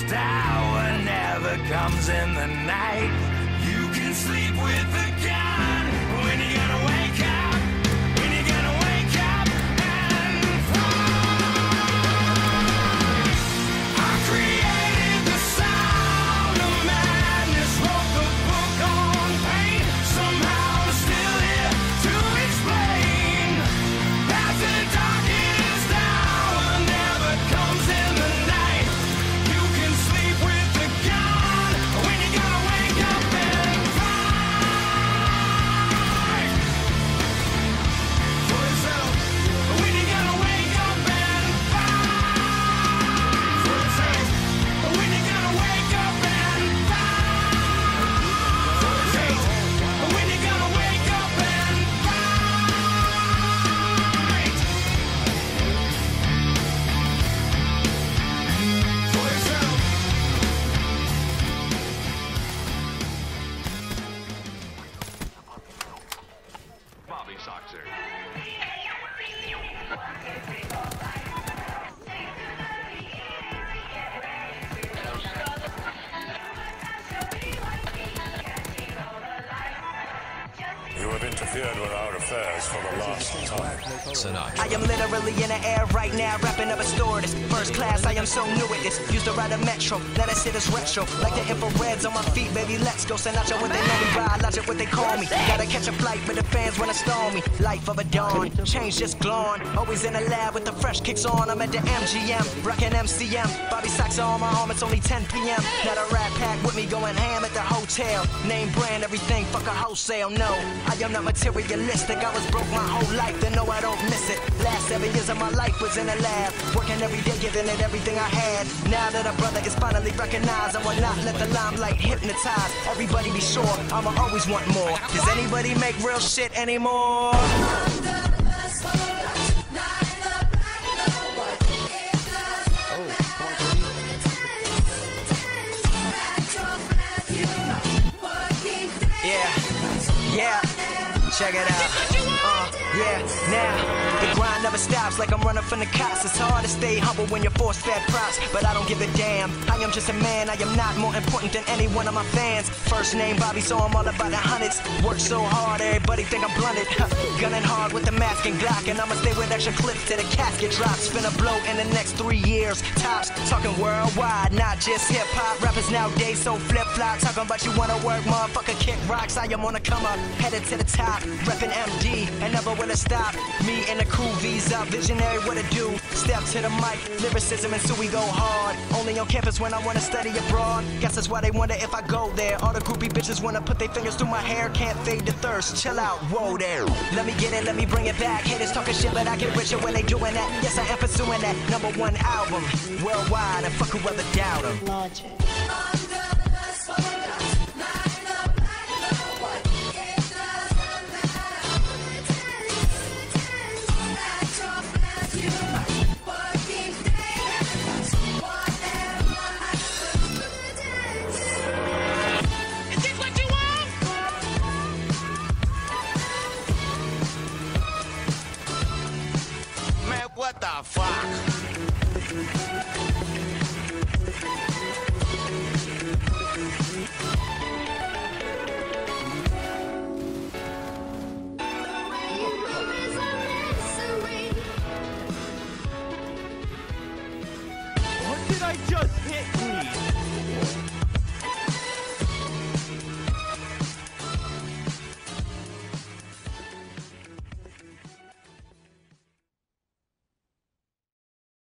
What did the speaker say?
darkest hour never comes in the night. You can sleep with the gun when you're gonna wake up. When you're gonna wake up and fight. I created the sound of madness, wrote the book on pain. Somehow I'm still here to explain that the darkest hour never comes in the night. You can sleep with the gun when you're gonna wake up and fight for yourself. When you're gonna wake up and fight for yourself. When you're gonna wake up and fight for yourself. When you're gonna wake up and fight for yourself. Bobby Soxer. You have interfered with our affairs for the last time. Sinatra. I am literally in the air right now, rapping up a stewardess. First class, I am so new at this. Used to ride a metro, let us hit us retro. Like the infrareds on my feet, baby, let's go. Sinatra when they know me, ride, logic what they call me. Gotta catch a flight, but the fans wanna storm me. Life of a dawn, change just glowing. Always in the lab with the fresh kicks on. I'm at the MGM, rockin' MCM. Bobby Soxer on my arm, it's only 10 p.m. Not a rat pack with me going ham at the hotel. Name brand, everything, fuck a wholesale, no. I am not materialistic, I was broke my whole life, then no, I don't miss it. Last 7 years of my life was in the lab, working every day, giving it everything I had. Now that a brother is finally recognized, I will not let the limelight hypnotize. Everybody be sure, I'ma always want more. Does anybody make real shit anymore? Yeah, check it out. Yeah, now the grind never stops like I'm running from the cops. It's hard to stay humble when you're force-fed props, but I don't give a damn. I am just a man, I am not more important than any one of my fans. First name Bobby, so I'm all about the hundreds. Work so hard, everybody think I'm blunted. Gunning hard with the mask and Glock, and I'ma stay with extra clips till the casket drops. Finna blow in the next 3 years, tops. Talking worldwide, not just hip-hop. Rappers nowadays so flip-flop, talking about you wanna work, motherfucker, kick rocks. I am on the come up, headed to the top, reppin' MD, and never will it stop. Me and the crew, Visa, visionary, what it do? Step to the mic, lyricism, and so we go hard. Only on campus when I wanna study abroad. Guess that's why they wonder if I go there. All the groupie bitches wanna put their fingers through my hair. Can't fade the thirst, chill out, whoa there. Let me get it, let me bring it back. Haters talking shit, but I get richer when they doing that. Yes, I am pursuing that #1 album worldwide, and fuck whoever doubt 'em. Logic. What the fuck? What did I just hit?